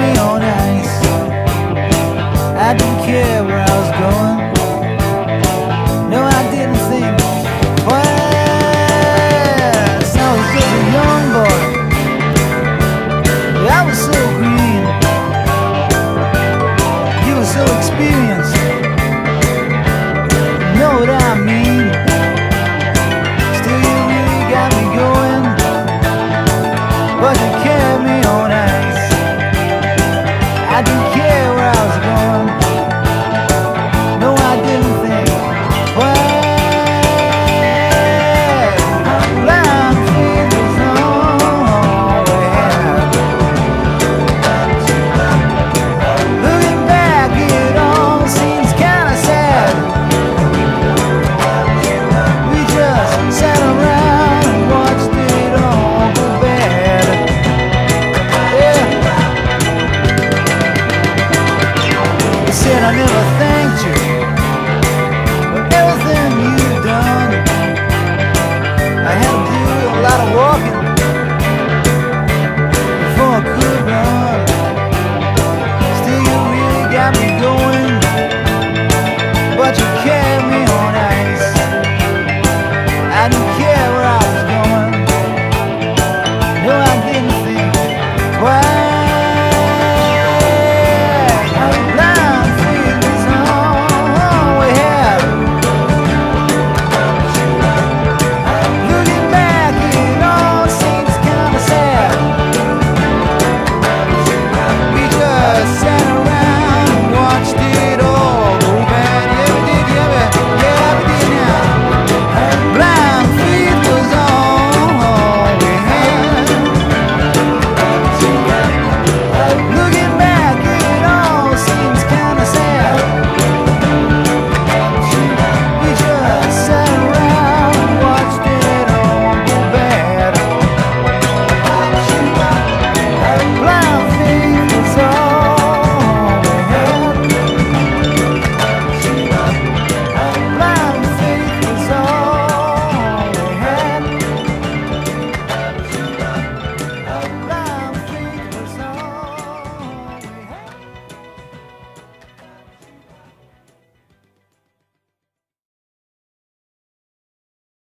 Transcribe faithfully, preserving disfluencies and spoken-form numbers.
me on ice. I didn't care where I was going. No, I didn't think twice. I was just a young boy. I was so green. You were so experienced. You know what I mean? Still, you really got me going. But you carried me on ice. I didn't care where I was going. No, I didn't think twice. Blind faith was all we had. Looking back, it all seems kinda sad. We just sat around and watched it all go bad. Yeah. You said I never thanked you.